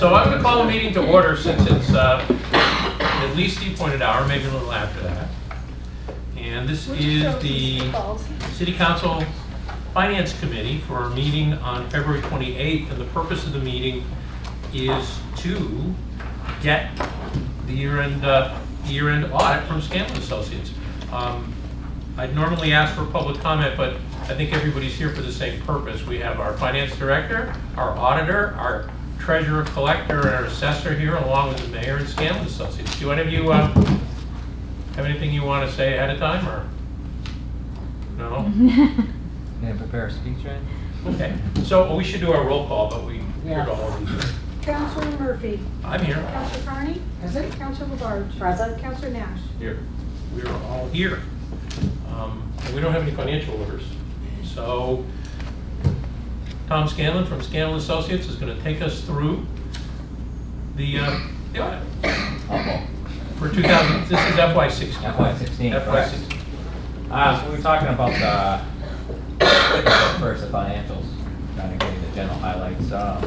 So I'm going to call the meeting to order since it's at least the appointed hour, maybe a little after that. And this is the City Council Finance Committee for a meeting on February 28th, and the purpose of the meeting is to get the year-end audit from Scanlon Associates. I'd normally ask for public comment, but I think everybody's here for the same purpose. We have our finance director, our auditor, our treasurer collector, and our assessor here, along with the mayor and Scanlon Associates. Do any of you have anything you want to say ahead of time, or no? Can I prepare a speech, right? Okay. So we should do our roll call, but we heard all of these. Councilor Murphy. I'm here. Councilor Carney. Present. Councilor Labarge. Present. Councilor Nash. Here. We're all here. And we don't have any financial orders. So Tom Scanlon from Scanlon Associates is going to take us through the audit for 2000. This is FY16. FY16. FY16. So we're talking about first the financials, kind of getting the general highlights.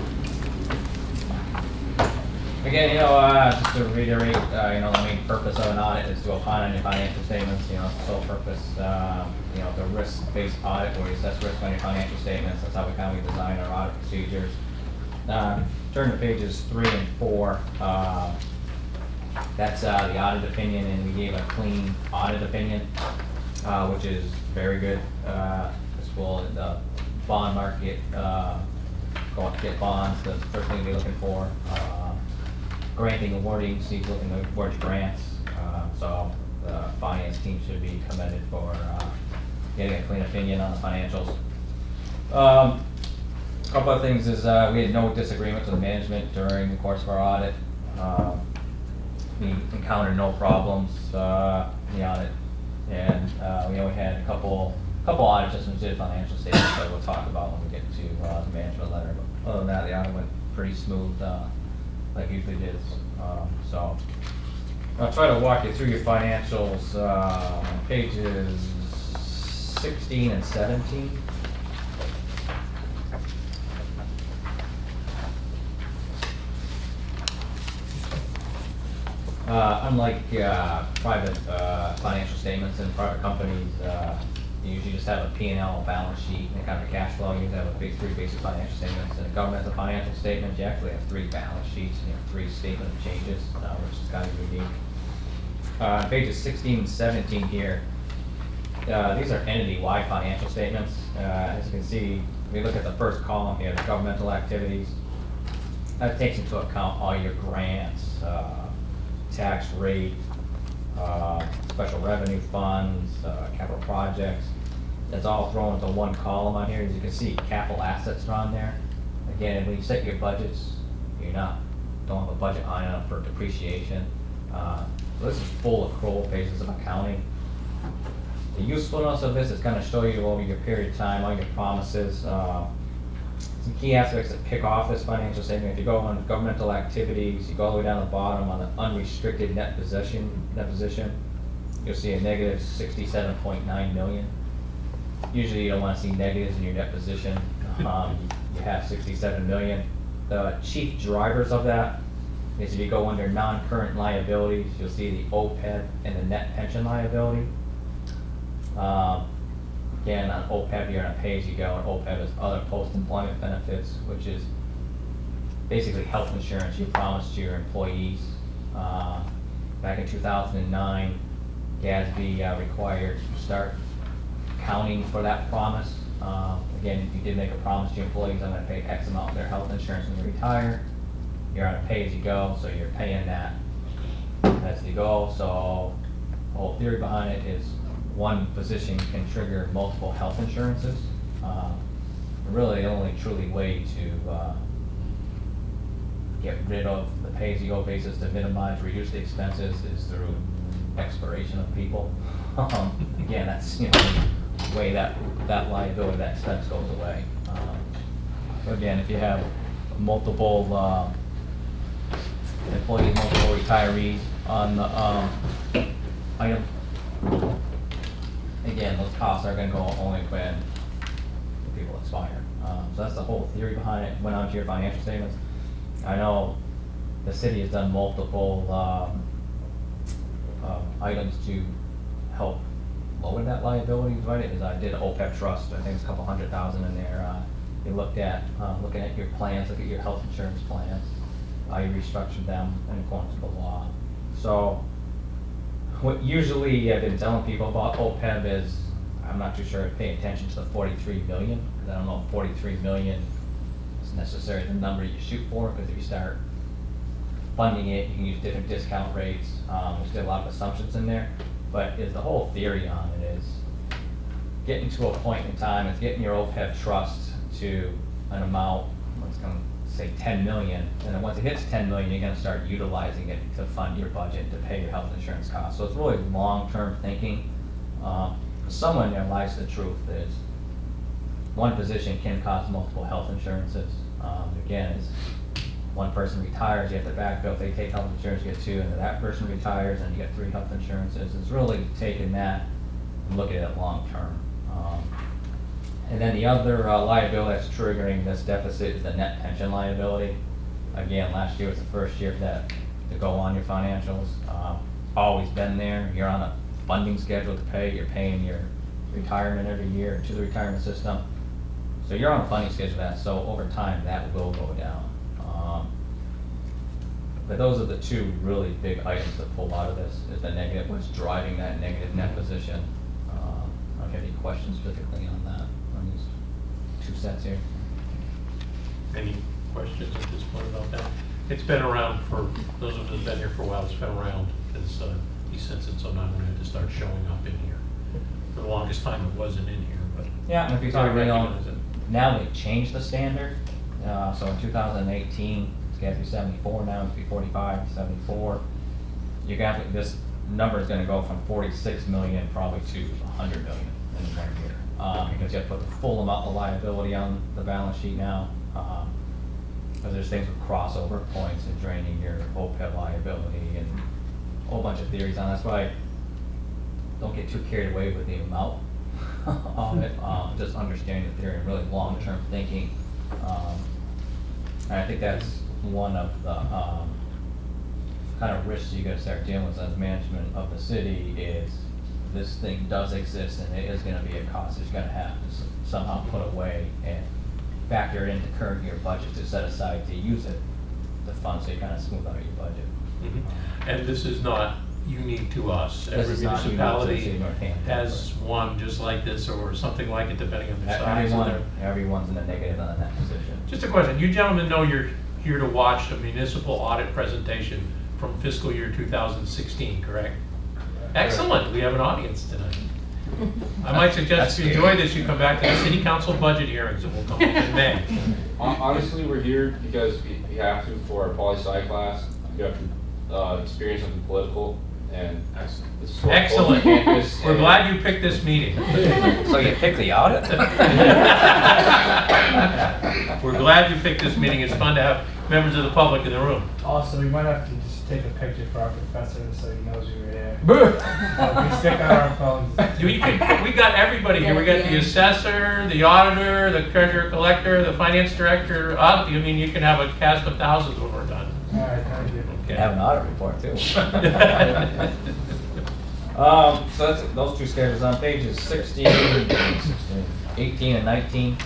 Again, just to reiterate, the main purpose of an audit is to opine on your financial statements. Sole purpose, the risk-based audit where you assess risk on your financial statements. That's how we design our audit procedures. Turn to pages 3 and 4. That's the audit opinion, and we gave a clean audit opinion, which is very good. This will the bond market go out to get bonds. The first thing they're looking for. Granting awarding, he's looking to award grants, so the finance team should be commended for getting a clean opinion on the financials. A couple of things is we had no disagreements with management during the course of our audit. We encountered no problems in the audit, and we only had a couple audits just when we did financial statements that we'll talk about when we get to the management letter. But other than that, the audit went pretty smooth. Like usually it is. So I'll try to walk you through your financials on pages 16 and 17. Unlike private financial statements in private companies, you usually just have a P&L, balance sheet, and kind of a cash flow. You have three basic financial statements. In a governmental financial statement, you actually have 3 balance sheets and 3 statement of changes, which is kind of unique. Pages 16 and 17 here, these are entity-wide financial statements. As you can see, we look at the first column here, the governmental activities. That takes into account all your grants, tax rate, special revenue funds, capital projects. That's all thrown into one column on here. As you can see, capital assets are on there. Again, when you set your budgets, don't have a budget item for depreciation. So this is full accrual basis of accounting. The usefulness of this is going to show you over your period of time, all your promises. Some key aspects that pick off this financial statement. If you go on governmental activities, you go all the way down the bottom on the unrestricted net position, you'll see a negative 67.9 million. Usually you don't want to see negatives in your net position. You have 67 million. The chief drivers of that is if you go under non-current liabilities, you'll see the OPEB and the net pension liability. Again, on OPEB, you're on a pay-as-you-go, and OPEB is other post-employment benefits, which is basically health insurance you promised to your employees. Back in 2009, GASB required to start accounting for that promise. Again, if you did make a promise to your employees, I'm going to pay X amount of their health insurance when you retire. You're on a pay-as-you-go, so you're paying that as you go. So the whole theory behind it is one position can trigger multiple health insurances. Really, the only truly way to get rid of the pay-as-you-go basis to minimize, reduce the expenses is through expiration of people. Again, that's the way that liability, that expense goes away. So again, if you have multiple employees, multiple retirees on the item, again, those costs are going to go only when people expire. So that's the whole theory behind it. Went onto your financial statements. I know the city has done multiple items to help lower that liability, right? I did an OPEB trust, I think it's a couple $100,000 in there. You looked at, looking at your plans, look at your health insurance plans. You restructured them in accordance with the law. So what usually I've been telling people about OPEB is, I'm not too sure to pay attention to the 43 million, because I don't know if 43 million is necessarily the number you shoot for, because if you start funding it, you can use different discount rates. There's still a lot of assumptions in there, but the whole theory on it is getting to a point in time, it's getting your OPEB trust to an amount, let's going to say 10 million, and then once it hits 10 million, you're going to start utilizing it to fund your budget, to pay your health insurance costs. So it's really long-term thinking. Somewhere in there lies the truth is one position can cost multiple health insurances. Again, as one person retires, you have to backfill. If they take health insurance, you get two, and if that person retires, and you get 3 health insurances. It's really taking that and looking at it long-term. And then the other liability that's triggering this deficit is the net pension liability. Again, last year was the first year for that to go on your financials. Always been there. You're on a funding schedule to pay. You're paying your retirement every year to the retirement system. So you're on a funding schedule for that. So over time, that will go down. But those are the two really big items to pull out of this, is the negative, what's driving that negative net position. I don't have any questions specifically on that, on these 2 sets here. Any questions at this point about that? It's been around for, those of us who've been here for a while, it's been around, because he sends it so now we have to start showing up in here. For the longest time it wasn't in here, but. Yeah, and if you talk I about recognize it. now they've changed the standard. So in 2018, it's got to be 74 now, it's be 45, 74. You got this number is going to go from 46 million probably to 100 million in 1 year, because you have to put the full amount of liability on the balance sheet now. Because there's things with crossover points and draining your OPEB liability and a whole bunch of theories on. That's why don't get too carried away with the amount of it. Just understanding the theory and really long-term thinking. And I think that's one of the kind of risks you got to start dealing with as management of the city is this thing does exist and it is going to be a cost that you're going to have to somehow put away and factor it into current year budget to set aside to use it to fund, so you kind of smooth out your budget. Mm-hmm. And this is not unique to us. Every This is not unique to the municipality city of Northampton, has one just like this or something like it, depending on their size. Everyone's in the negative on that position. Just a question. You gentlemen know you're here to watch a municipal audit presentation from fiscal year 2016, correct? Excellent. We have an audience tonight. I might suggest if you enjoy this, you come back to the city council budget hearings that will come up in May. Honestly, we're here because we have to for our poli-sci class. We have to experience something political, and this is Excellent. We're glad you picked this meeting. So you picked the audit? We're glad you picked this meeting. It's fun to have members of the public in the room. Also, we might have to just take a picture for our professor so he knows we were here. We stick on our phones. We got everybody here. We got the assessor, the auditor, the treasurer collector, the finance director. I mean, you can have a cast of thousands when we're done. All right, thank you. You can have an audit report too. So that's those 2 schedules on pages 16, 18, and 19.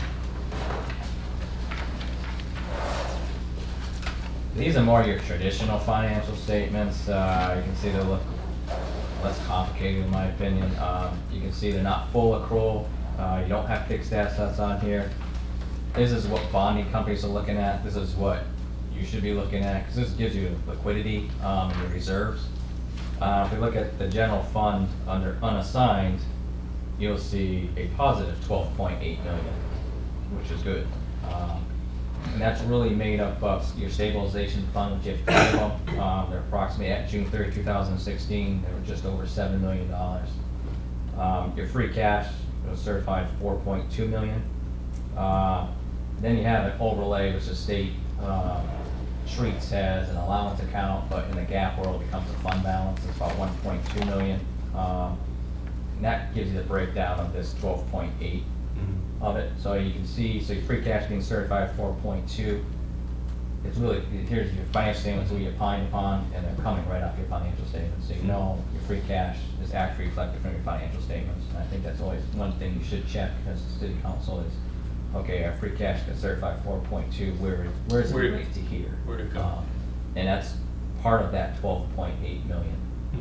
These are more your traditional financial statements. You can see they look less complicated in my opinion. You can see they're not full accrual. You don't have fixed assets on here. This is what bonding companies are looking at. This is what you should be looking at, because this gives you liquidity in your reserves. If we look at the general fund under unassigned, you'll see a positive 12.8 million, which is good. And that's really made up of your stabilization fund, which you have 5 of them. They're approximately at June 30, 2016. They were just over $7 million. Your free cash was certified 4.2 million. Then you have an overlay, which the state treats as an allowance account, but in the GAAP world it becomes a fund balance. It's about 1.2 million. And that gives you the breakdown of this 12.8 of it. So you can see, so your free cash being certified at 4.2. it's really, here's your financial statements, what you're applying upon, and they're coming right off your financial statements. So you know your free cash is actually reflected from your financial statements. And I think that's always one thing you should check as the city council is, okay, our free cash got certified 4.2, where's it relate to here? Where'd it go? And that's part of that 12.8 million.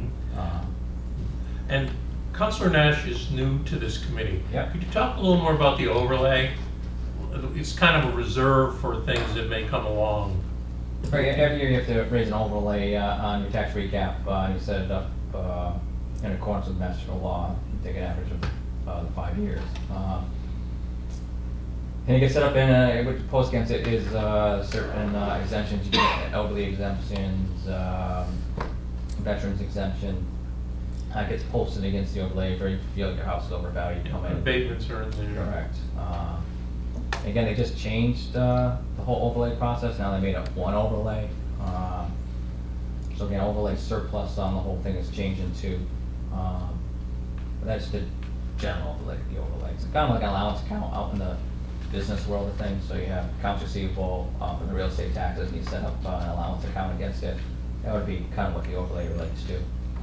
And Councilor Nash is new to this committee. Yeah. Could you talk a little more about the overlay? It's kind of a reserve for things that may come along. Right, every year you have to raise an overlay on your tax recap, and you set it up in accordance with master law. You take an average of the 5 years. And it gets set up in, what you post against it is certain exemptions. You get elderly exemptions, veterans exemption. It gets posted against the overlay if you feel like your house is overvalued. Come in. Abatements are in there. Correct. Again, they just changed the whole overlay process. Now they made up one overlay. So again, overlay surplus on the whole thing is changing too. But that's the general overlay, the overlay. It's kind of like an allowance account out in the business world of things. So you have accounts receivable for the real estate taxes, and you set up an allowance account against it. That would be kind of what the overlay relates to.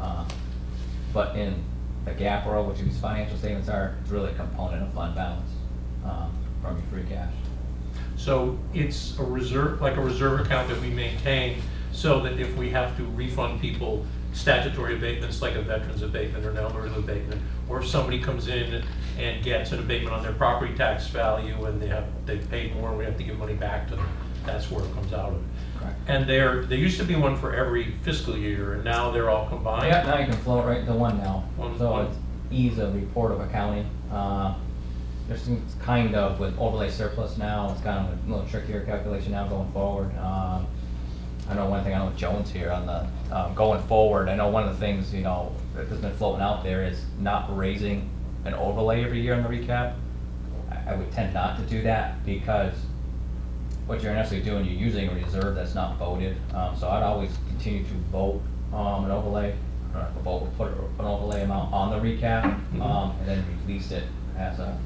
But in the GAAP world, which these financial statements are, it's really a component of fund balance from your free cash. So it's a reserve, like a reserve account that we maintain, so that if we have to refund people statutory abatements like a veteran's abatement or an elder's abatement, or if somebody comes in and gets an abatement on their property tax value and they've paid more and we have to give money back to them, that's where it comes out of. Correct. And there used to be one for every fiscal year, and now they're all combined. Yeah, now you can flow it right into one now. So One. it's ease of report of accounting. There's some kind of, with overlay surplus now, it's kind of a little trickier calculation now going forward. I know one thing, I know with Jones here on the, going forward, I know one of the things, you know, that has been floating out there is not raising an overlay every year on the recap. I would tend not to do that because what you're actually doing, you're using a reserve that's not voted. So I'd always continue to vote an overlay, put an overlay amount on the recap, and then release it as a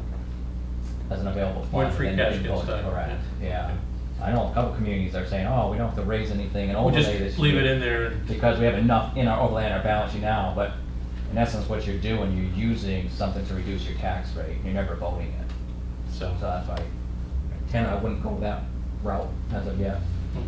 as an available fund. When free and then cash you gets vote it. done. Correct. Yeah. I know a couple communities are saying, oh, we don't have to raise anything in We'll overlay just this leave year it in there. because we have enough in our overlay and our balance sheet now. But in essence, what you're doing, you're using something to reduce your tax rate. You're never voting it. So that's why I wouldn't go that route as of yet.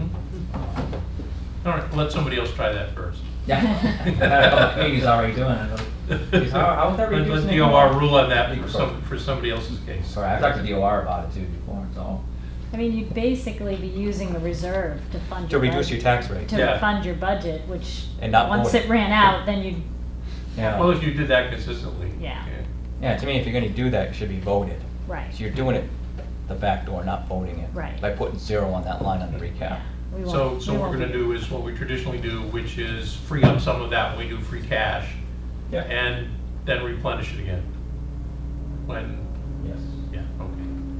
All right, let somebody else try that first. Yeah, a couple communities already doing it. How would that Let reduce DOR rule on that for somebody else's case. Sorry, I've talked to DOR about it too before, so. I mean, you'd basically be using the reserve to fund To your reduce budget. your tax rate. To Yeah. fund your budget, which, And not once vote. it ran out, then you'd, Yeah. Well, if you did that consistently. Yeah. Yeah, to me, if you're gonna do that, it should be voted. right. So you're doing it the back door, not voting it. Right. By putting 0 on that line on the recap. Yeah, we won't- So we what we're won't gonna do is what we traditionally do, which is free up some of that when we do free cash. Yeah. And then replenish it again. When, Yes. yeah, okay.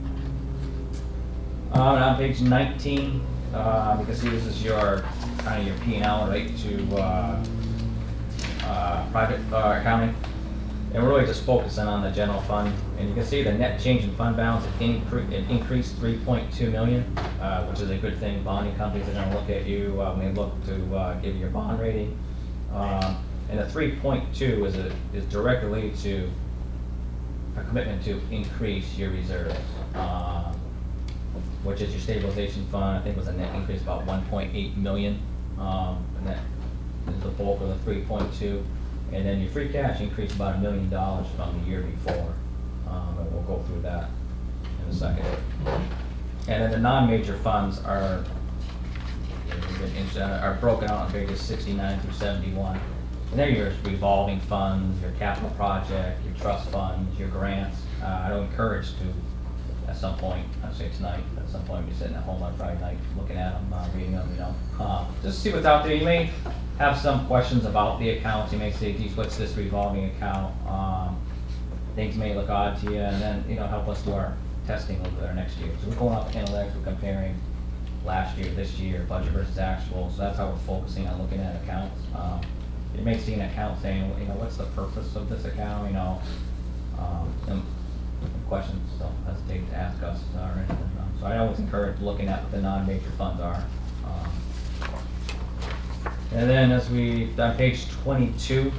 And on page 19, you can see this is your, kind of your P&L right to private accounting. And we're really just focusing on the general fund. And you can see the net change in fund balance, it increased 3.2 million, which is a good thing. Bonding companies are gonna look at you when they look to give you your bond rating. And the 3.2 is directly related to a commitment to increase your reserves, which is your stabilization fund. I think was a net increase about 1.8 million, and that is the bulk of the 3.2. And then your free cash increased about $1 million from the year before, and we'll go through that in a second. And then the non-major funds are broken out on pages 69 through 71. And they're your revolving funds, your capital project, your trust funds, your grants. I would encourage to, at some point, I'd say tonight, at some point, be sitting at home on Friday night, looking at them, reading them, you know. Just see what's out there. You may have some questions about the accounts. You may say, geez, what's this revolving account? Things may look odd to you, and then, you know, help us do our testing over there next year. So we're going off analytics, we're comparing last year, this year, budget versus actual. So that's how we're focusing on looking at accounts. You may see an account saying, you know, what's the purpose of this account, you know, some questions, don't hesitate to ask us or anything. So I always encourage looking at what the non-major funds are. And then as we, on page 22,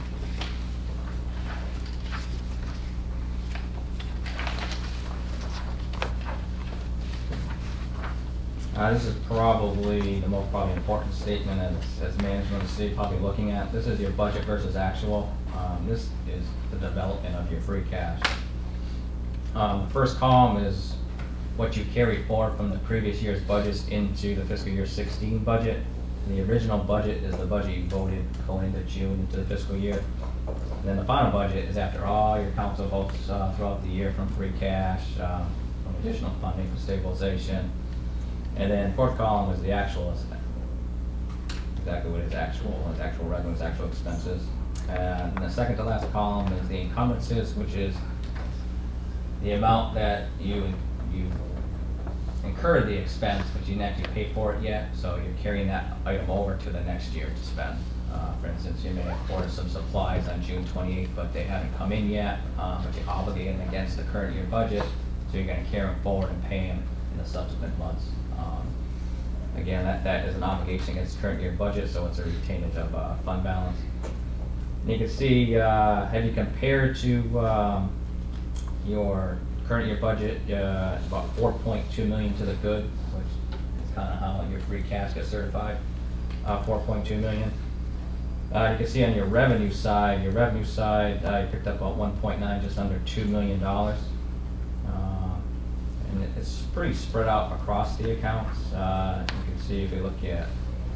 this is probably the most important statement as management of the city probably looking at. This is your budget versus actual. This is the development of your free cash. The first column is what you carried forward from the previous year's budgets into the fiscal year 16 budget. The original budget is the budget you voted going into June into the fiscal year. And then the final budget is after all your council votes throughout the year from free cash, from additional funding for stabilization. And then fourth column is the actual, exactly what is actual revenues, actual expenses. And the second to last column is the encumbrances, which is the amount that you incurred the expense, but you didn't actually pay for it yet, so you're carrying that item over to the next year to spend. For instance, you may have ordered some supplies on June 28th, but they haven't come in yet, but you're obligated against the current year budget, so you're going to carry them forward and pay them in the subsequent months. Again, that is an obligation against the current year budget, so it's a retainage of fund balance. And you can see, have you compared to your current year budget, it's about 4.2 million to the good, which is kind of how your free cash gets certified, 4.2 million. You can see on your revenue side, you picked up about 1.9, just under $2 million. And it's pretty spread out across the accounts. You can see if we look at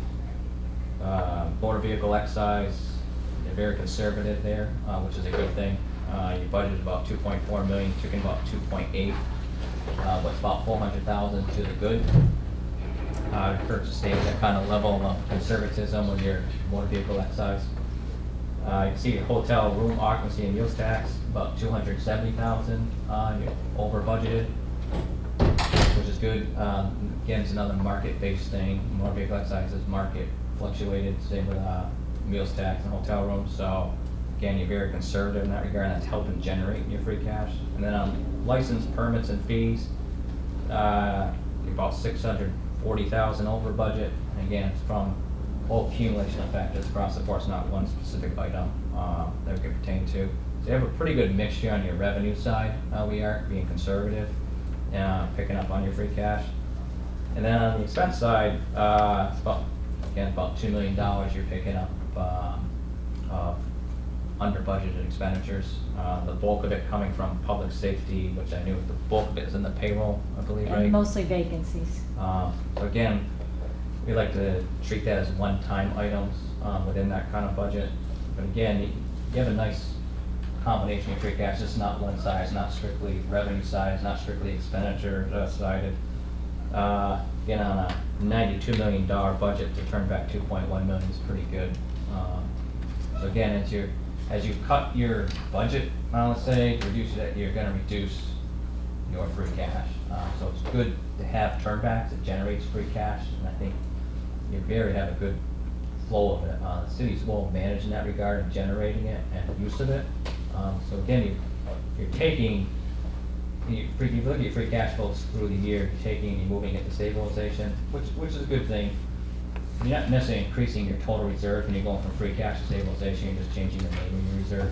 motor vehicle excise, they're very conservative there, which is a good thing. Your budget is about 2.4 million, took in about 2.8, but it's about 400,000 to the good. I encourage to stay at that kind of level of conservatism with your motor vehicle excise. You can see your hotel room occupancy and meals tax, about 270,000, you're over budgeted, which is good. Again, it's another market-based thing. Motor vehicle excise is market fluctuated, same with meals tax and hotel rooms. So again, you're very conservative in that regard, and that's helping generate your free cash. And then on license, permits, and fees, you're about 640,000 over budget. And again, it's from whole accumulation of factors across the board. It's not one specific item that we can pertain to. So you have a pretty good mixture on your revenue side. We are being conservative, picking up on your free cash. And then on the expense side, it's about $2 million you're picking up under budgeted expenditures. The bulk of it coming from public safety, which I knew the bulk of it is in the payroll, I believe, right? And mostly vacancies. So again, we like to treat that as one-time items within that kind of budget. But again, you have a nice combination of free cash. It's not one size, not strictly revenue size, not strictly expenditure sided. Again, on a $92 million budget to turn back 2.1 million is pretty good. So again, as you cut your budget, let's say, reduce it, you're going to reduce your free cash. So it's good to have turnbacks. It generates free cash, and I think you have a good flow of it. The city's well managed in that regard and generating it and use of it. So again, you're taking, if you look at your free cash flows through the year, you're moving it to stabilization, which is a good thing. You're not necessarily increasing your total reserve when you're going from free cash to stabilization, you're just changing the name of your reserve.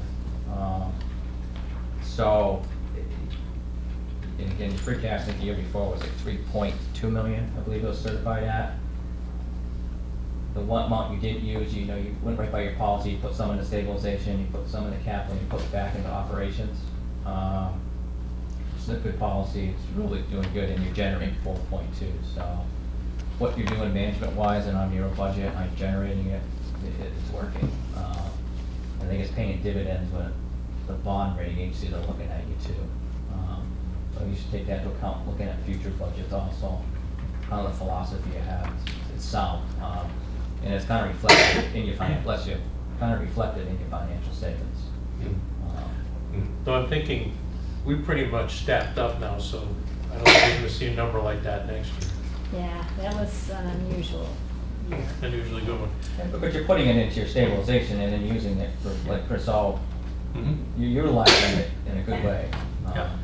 And again, your free cash, I think the year before was like 3.2 million, I believe it was certified at. The one amount you didn't use, you went right by your policy, you put some into stabilization, you put some into capital, you put it back into operations. It's a good policy, it's really doing good, and you're generating 4.2. So what you're doing management-wise and on your budget, on generating it, it's working. I think it's paying dividends when the bond rating agencies are looking at you too. So you should take that into account, looking at future budgets also. Kind of the philosophy you have, it's sound. And it's kind of reflected in your financial statements. So I'm thinking we pretty much stacked up now, so I don't think we're going to see a number like that next year. Yeah, that was an unusual year. Unusually good one. But you're putting it into your stabilization and then using it for, like Chris, you're utilizing it in a good way. Yeah.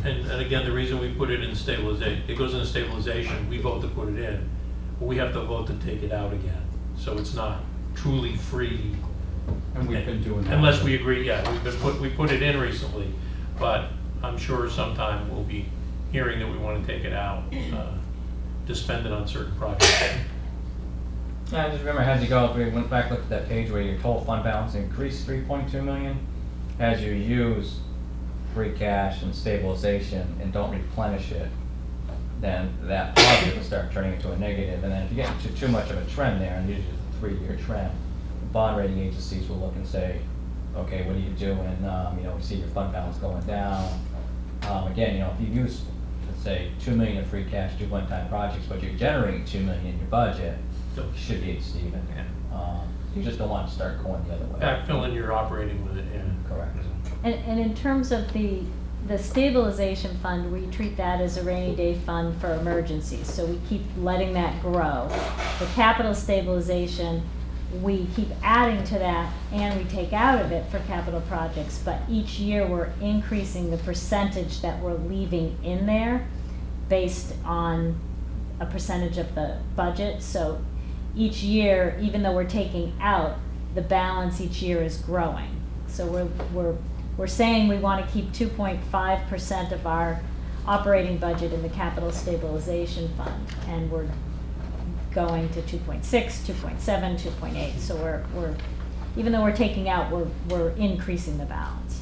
And again, the reason we put it in stabilization, it goes into stabilization, we vote to put it in, but we have to vote to take it out again. So it's not truly free. And we've been doing that. Unless we agree, yeah, we put it in recently, but I'm sure sometime we'll be hearing that we want to take it out to spend it on certain projects. Yeah, I just remember as you go, if we went back, looked at that page where your total fund balance increased 3.2 million. As you use free cash and stabilization and don't replenish it, then that positive will start turning into a negative. And then if you get into too much of a trend there, and usually it's a 3-year trend, bond rating agencies will look and say, okay, what are you doing? You know, we see your fund balance going down. Again, you know, if you use, let's say, 2 million in free cash, do one-time projects, but you're generating 2 million in your budget, you should be even. You just don't want to start going the other way. Backfilling your operating with it, yeah. Correct. And in terms of the stabilization fund, we treat that as a rainy day fund for emergencies, so we keep letting that grow. The capital stabilization, we keep adding to that and we take out of it for capital projects, but each year we're increasing the percentage that we're leaving in there based on a percentage of the budget. So each year, even though we're taking out, the balance each year is growing. So we're saying we want to keep 2.5% of our operating budget in the capital stabilization fund, and we're going to 2.6, 2.7, 2.8. So we're even though we're taking out, we're increasing the balance.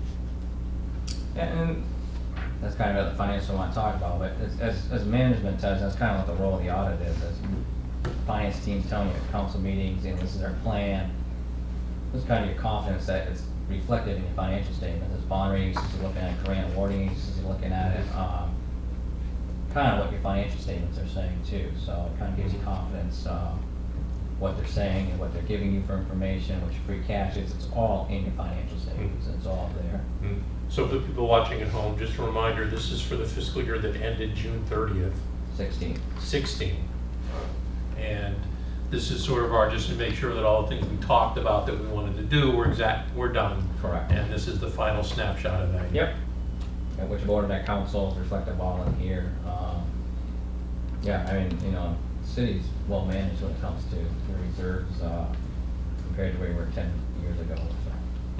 Yeah, and that's kind of the financial I want to talk about, but as management does, that's kind of what the role of the audit is. As finance teams telling you at council meetings, and this is our plan, this is kind of your confidence that it's reflected in your financial statements. As bond rating agencies are looking at it, grant awarding agencies are looking at it, kind of what your financial statements are saying too. So it kind of gives you confidence what they're saying and what they're giving you for information, what your free cash is. It's all in your financial statements. It's all there. So for the people watching at home, just a reminder, this is for the fiscal year that ended June 30th. 16. And this is sort of our, just to make sure that all the things we talked about that we wanted to do, we're done. Correct. And this is the final snapshot of that. Yep. And which board of that council is reflective all in here. Yeah, I mean, you know, the city's well managed when it comes to the reserves compared to where we were 10 years ago. So.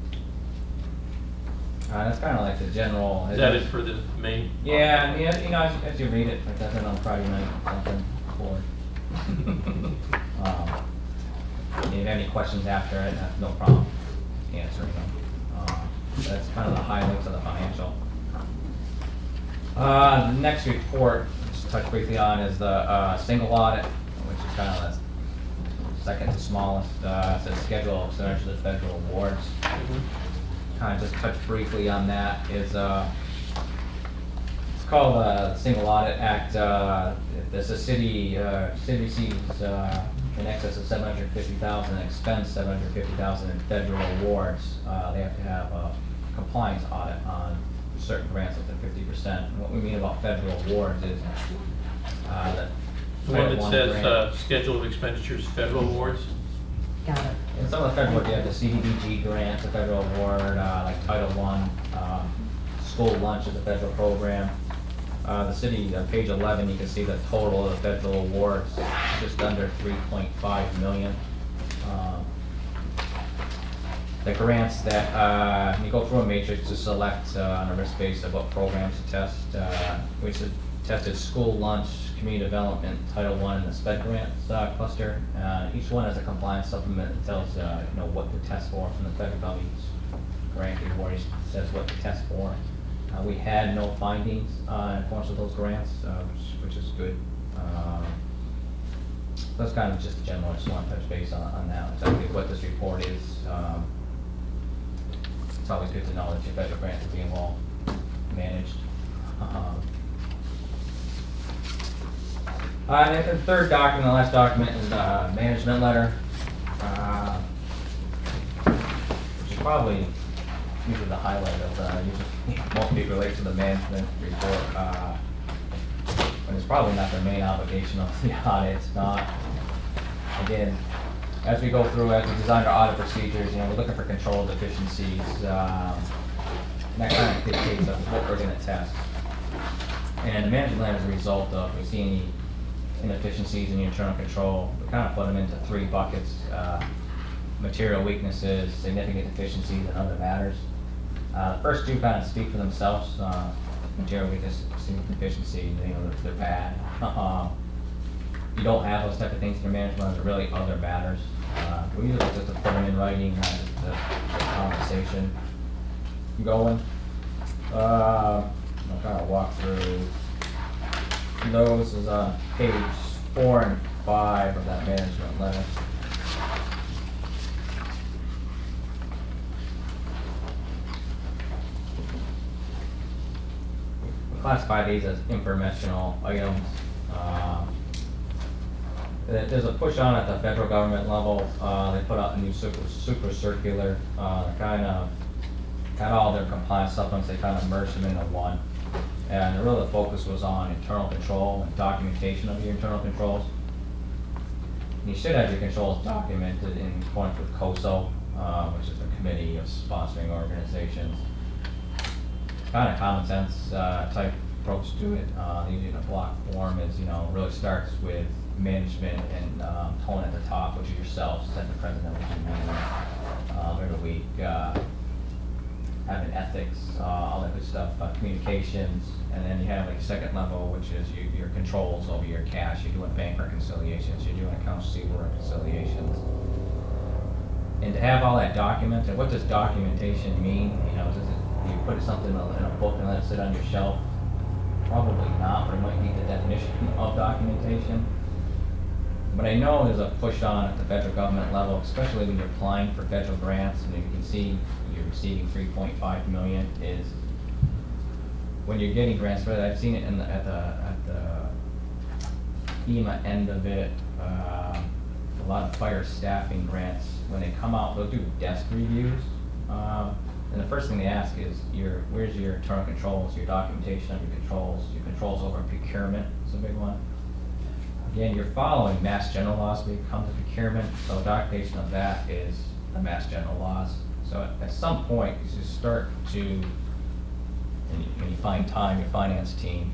That's kind of like the general. Is that it for the main? Yeah, and you know, as you read it, like that's it on Friday night, something for. If you have any questions after it, that's no problem answering them. That's kind of the highlights of the financial. The next report, just to touch briefly on, is the single audit, which is kind of the second to smallest. It says schedule of essentially the federal awards. Kind of just touch briefly on that. Is it's called the Single Audit Act. If there's a city receives in excess of $750,000 and expends $750,000 in federal awards, they have to have a compliance audit on certain grants up to 50%. And what we mean about federal awards is that The one that says schedule of expenditures, federal awards? Got it. and some of the federal, you have the CDBG grants, a federal award, like Title I, school lunch is a federal program. The city, page 11, you can see the total of the federal awards, just under 3.5 million. The grants that, you go through a matrix to select on a risk basis of what programs to test. We tested school lunch, community development, Title I, and the SPED grants cluster. Each one has a compliance supplement that tells you know what to test for from the federal government. Grant award says what to test for. We had no findings in most of those grants, which is good. That's kind of just general. I just want to touch base on that. Exactly what this report is. It's always good to know that your federal grants are being well managed. And the third document, the last document, is the management letter, which is probably usually the highlight of usually most people relate to the management report, but it's probably not their main obligation of the audit. It's not. Again, as we go through, as we design our audit procedures, you know, we're looking for control deficiencies. And that kind of dictates of what we're gonna test. And the management plan is a result of, if we see any inefficiencies in the internal control, we kind of put them into 3 buckets. Material weaknesses, significant deficiencies, and other matters. The first 2 kind of speak for themselves. Material weakness, significant deficiency, you know, they're bad. You don't have those type of things in your management plans, are really other matters. We usually just to put them in writing, just the conversation going. I'll kind of walk through those. Is on page 4 and 5 of that management letter. We classify these as informational items. There's a push on at the federal government level. They put out a new super circular, kind of got all their compliance supplements, they kind of merged them into one. And really the focus was on internal control and documentation of your internal controls. And you should have your controls documented in accordance with COSO, which is the Committee of Sponsoring Organizations. Kind of common sense type approach to it. Usually the block form is, really starts with management and tone at the top, which is yourself, set the president, which is me, every week. Having ethics, all that good stuff, communications, and then you have like second level, which is your controls over your cash. You're doing bank reconciliations, you're doing accounts receivable reconciliations. And to have all that documented, what does documentation mean? Do you put something in a book and let it sit on your shelf? Probably not, but it might need the definition of documentation. But I know there's a push on at the federal government level, especially when you're applying for federal grants, and you can see you're receiving $3.5 million, is when you're getting grants, but I've seen it at the FEMA end of it, a lot of fire staffing grants, when they come out, they'll do desk reviews. And the first thing they ask is, where's your internal controls, your documentation of your controls over procurement is a big one. Again, you're following Mass General laws when you come to procurement, so documentation of that is the Mass General laws. So at some point, you just start to, when you find time, your finance team,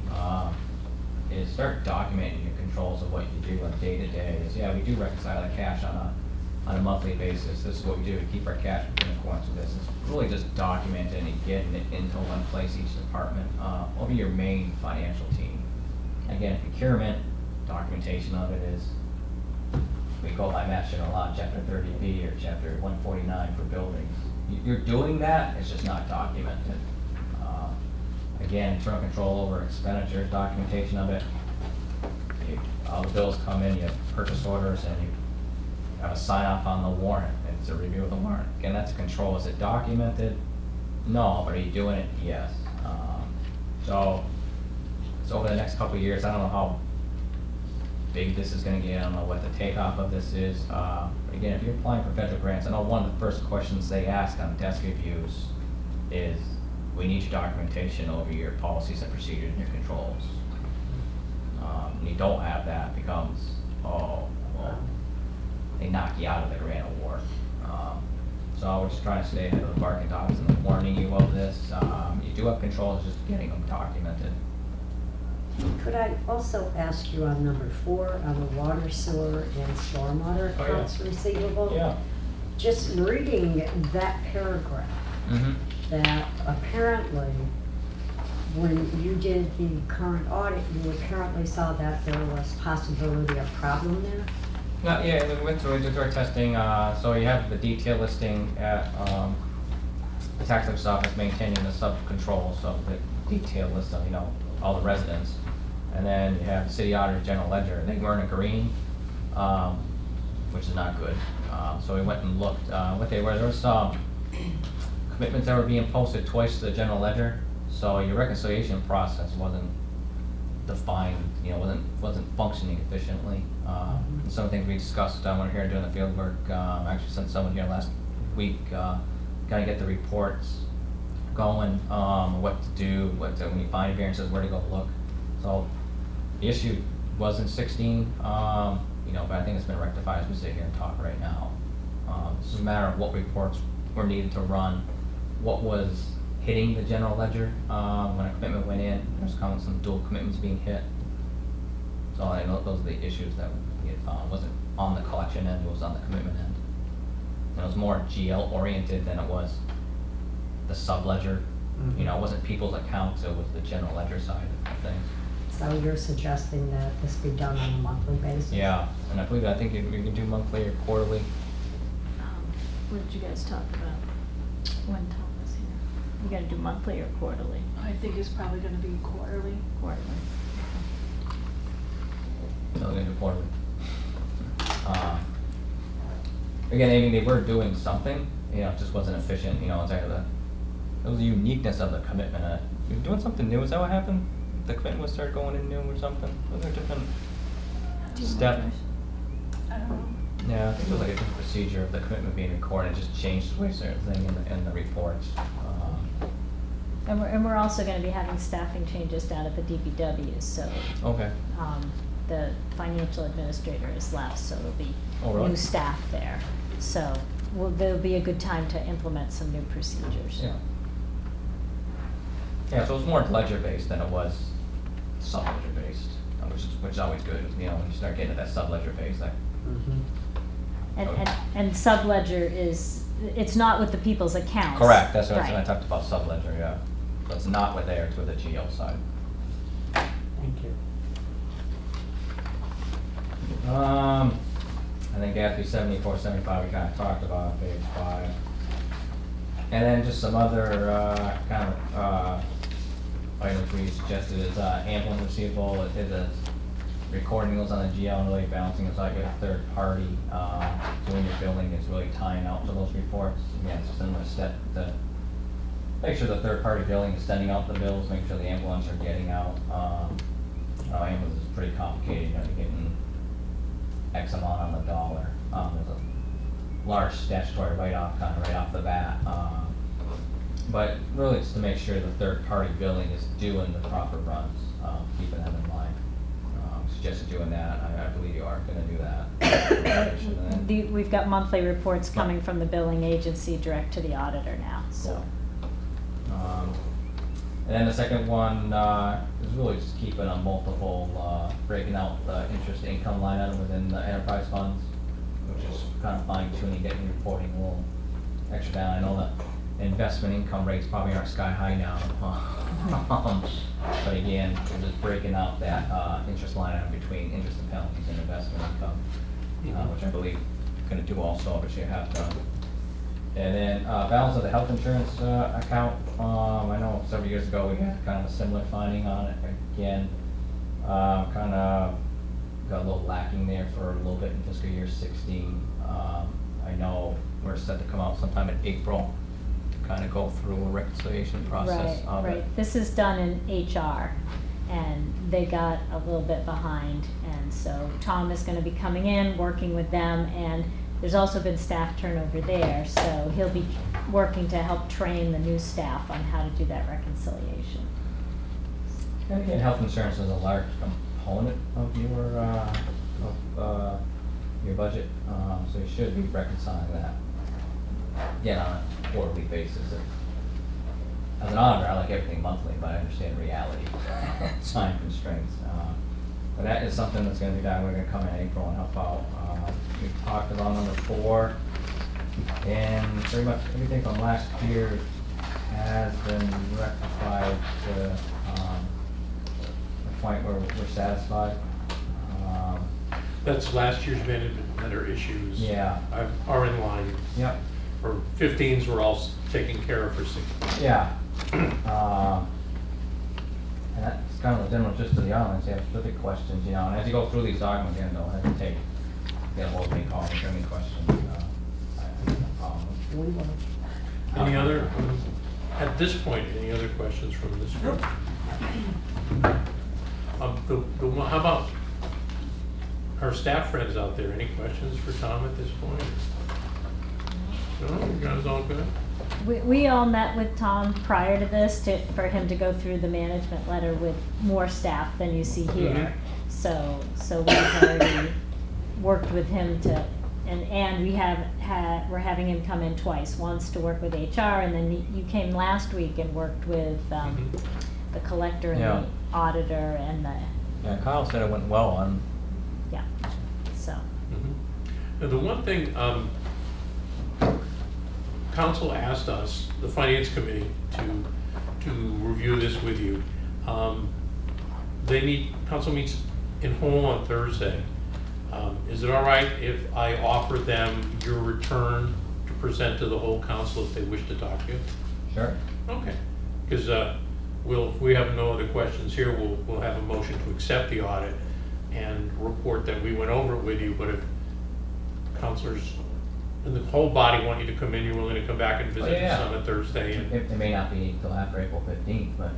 is start documenting your controls of what you do on day to day. Yeah, we do reconcile the cash on a monthly basis. This is what we do to keep our cash in accordance with this. It's really just documenting and getting it into one place, each department, over your main financial team. Again, procurement, documentation of it is, we go by Mass General Law, Chapter 30B or Chapter 149 for buildings. You're doing that, it's just not documented. Again, internal control over expenditures, documentation of it. All the bills come in, you have purchase orders, and you have a sign off on the warrant. It's a review of the warrant. Again, that's control. Is it documented? No, but are you doing it? Yes. So over the next couple of years, I don't know how big this is going to get. I don't know what the takeoff of this is. Again, if you're applying for federal grants, I know one of the first questions they ask on desk reviews is, we need your documentation over your policies and procedures and your controls. And you don't have that, becomes, oh, well, they knock you out of the grant award. So we're just trying to stay ahead of the barking dogs and warning you of this. You do have controls, just getting them documented. Could I also ask you on number 4, on the water, sewer, and stormwater accounts receivable? Yeah. Just reading that paragraph, that apparently when you did the current audit, you apparently saw that there was possibility of problem there? Yeah, we went through our testing. So you have the detail listing at the tax office office maintaining the sub-controls of the detail list of, all the residents. And then you have the city auditor, general ledger. They weren't agreeing, which is not good. So we went and looked what they were. There were some commitments that were being posted twice to the general ledger. So your reconciliation process wasn't defined, wasn't functioning efficiently. Some of the things we discussed when we were here doing the field work, actually sent someone here last week, kind of get the reports going, what to do, when you find variances, where to go look. So the issue was in 16, but I think it's been rectified as we sit here and talk right now. This is a matter of what reports were needed to run, what was hitting the general ledger, when a commitment went in, there's kind of some dual commitments being hit. So I know those are the issues that we had found. It wasn't on the collection end, it was on the commitment end. And it was more GL oriented than it was the sub-ledger. You know, it wasn't people's accounts, it was the general ledger side of things. So you're suggesting that this be done on a monthly basis? Yeah, and I believe, I think we can do monthly or quarterly. What did you guys talk about when Tom was here? You gotta do monthly or quarterly? I think it's probably gonna be quarterly. Quarterly. So we're gonna do quarterly. Again, I mean, they were doing something, you know, it just wasn't efficient, you know, it's like that was the uniqueness of the commitment. You were doing something new, is that what happened? The commitment was started going in new or something? Was there a different step? I don't know. Yeah, I think it was like a different procedure of the commitment being recorded, just changed the way certain thing in the reports. And we're also gonna be having staffing changes down at the DPW, so, Okay. the financial administrator has left, so there'll be Oh, really? new staff there. So, there'll be a good time to implement some new procedures. Yeah. Yeah, so it was more ledger-based than it was sub-ledger based, which is always good, you know, when you start getting to that sub-ledger base, like. And sub-ledger is, it's not with the people's accounts. Correct, that's what I Right. talked about, sub-ledger, yeah. So it's not with there, it's with the GL side. Thank you. I think after 74, 75, we kind of talked about page 5. And then just some other kind of items we suggested is ambulance receivable. It is a recording those on the GL and really balancing it, so I get a third party doing your billing is really tying out to those reports. Again, it's a similar step to make sure the third party billing is sending out the bills, make sure the ambulance are getting out. Ambulance is pretty complicated, you know, you're getting X amount on the dollar. There's a large statutory write-off kind of right off the bat. But really it's to make sure the third party billing is doing the proper runs, keeping them in mind. Suggested doing that, I believe you are gonna do that. We've got monthly reports coming from the billing agency direct to the auditor now, so. And then the second one is really just keeping a multiple, breaking out the interest income line item within the enterprise funds, which is kind of fine tuning, getting reporting a little extra down. I know that investment income rates probably aren't sky high now. But again, we're just breaking out that interest line item between interest and penalties and investment income, which I believe you're going to do also, which you have done. And then balance of the health insurance account. I know several years ago we had kind of a similar finding on it. Again, kind of got a little lacking there for a little bit in fiscal year 16. I know we're set to come out sometime in April, kind of go through a reconciliation process of it. Right. This is done in HR, and they got a little bit behind, and so Tom is going to be coming in, working with them, and there's also been staff turnover there, so he'll be working to help train the new staff on how to do that reconciliation. And again, health insurance is a large component of your budget, so you should be reconciling that. Again, on a quarterly basis. As an auditor, I like everything monthly, but I understand reality, time constraints. But that is something that's going to be done. We're going to come in April and help out. We talked about number 4, and pretty much everything from last year has been rectified to the point where we're satisfied. That's last year's management letter issues. Yeah. Are in line. Yep. For 15s, we're all taken care of for 16. Yeah. And that's kind of the general gist of the arguments. You have specific questions, you know, and as you go through these arguments, you don't hesitate. Get a hold of me, call me, if you have any questions. I have no problem. Any other, at this point, any other questions from this group? How about our staff friends out there? Any questions for Tom at this point? No, you guys all good? We all met with Tom prior to this for him to go through the management letter with more staff than you see here. So we've already worked with him to And we're having him come in twice, once to work with HR, and then you came last week and worked with the collector and Yeah. the auditor and the, Yeah, Kyle said it went well on, yeah, so. Now, the one thing, council asked us, the finance committee, to review this with you. Council meets in Hull on Thursday. Is it all right if I offer them your return to present to the whole council if they wish to talk to you? sure. Okay, because if we have no other questions here, we'll have a motion to accept the audit and report that we went over it with you, but if councilors and the whole body want you to come in, you're willing to come back and visit us on a Thursday. And It may not be until after April 15th, but.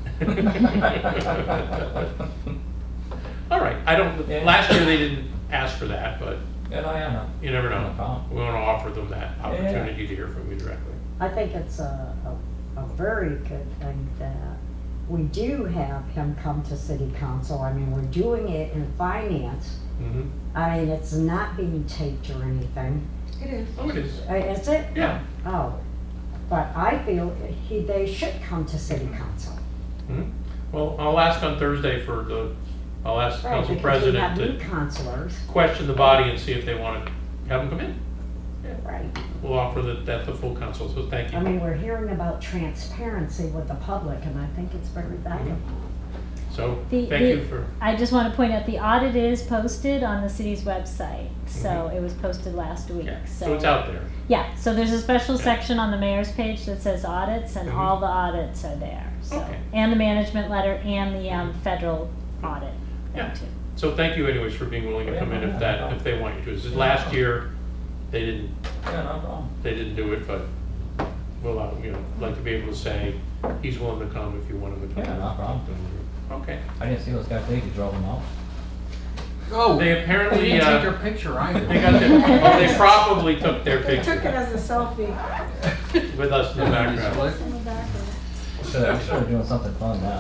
all right, Yeah. last year they didn't ask for that, but Yeah, no, yeah, no. you never No know. problem. We want to offer them that Yeah. opportunity to hear from you directly. I think it's a very good thing that we do have him come to city council. I mean, we're doing it in finance. Mhm. I mean, it's not being taped or anything. It is. Oh, it is. Is it? Yeah. Oh, but I feel they should come to city council. Mhm. Well, I'll ask on Thursday I'll ask the Right, council because we have president new to councilors. question the body and see if they want to have them come in. Right. We'll offer that to full council, so thank you. I mean, we're hearing about transparency with the public, and I think it's very valuable. So, The- thank the- you for, I just want to point out, the audit is posted on the city's website, so it was posted last week, yeah, so it's out there. Yeah, so there's a special section on the mayor's page that says audits, and Mhm. all the audits are there, so. Okay. And the management letter and the federal audit Yeah. thing too. So thank you anyways for being willing to come in if they want you to. This is last year, they didn't Yeah, no problem. do it, but we'll, like to be able to say, he's willing to come if you want him to come. Yeah, no problem. Okay. I didn't see those guys leave, you drove them out. Oh, They apparently, they didn't take their picture either. they got well, they probably took their They took it picture as a selfie. with us in the background. In the background. I'm sure they're doing something fun now.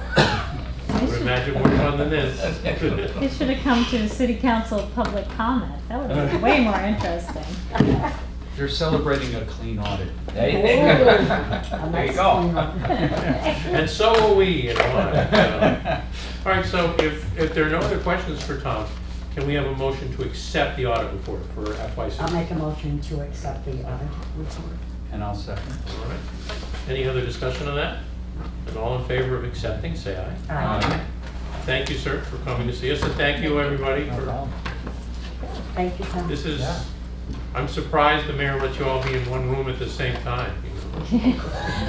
I would imagine more fun than this. It should have come to city council public comment, that would have been way more interesting. They're celebrating a clean audit. There you There you go. And so will we. All right, so if there are no other questions for Tom, can we have a motion to accept the audit report for FY16? I'll make a motion to accept the audit report. And I'll second. All right. Any other discussion on that? And all in favor of accepting, say aye. Aye. Thank you, sir, for coming to see us, and thank you, everybody, No for, problem. Thank you, Tom. this is, Yeah. I'm surprised the mayor let you all be in one room at the same time, you know?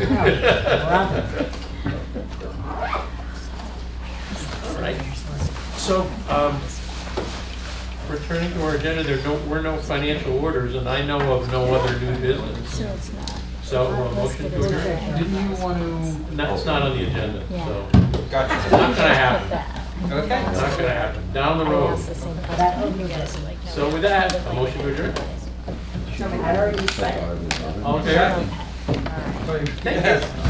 All right. So, returning to our agenda, were no financial orders, and I know of no other new business. So it's not. So, motion to adjourn? Didn't you want to? That's not on the agenda, Yeah. so, Gotcha. it's not gonna happen. Okay. It's not gonna happen. Down the I road. asked the same question. That would be You good. guys are like, no, So with that, a motion to adjourn? I already said. All in favor? okay. Thank you.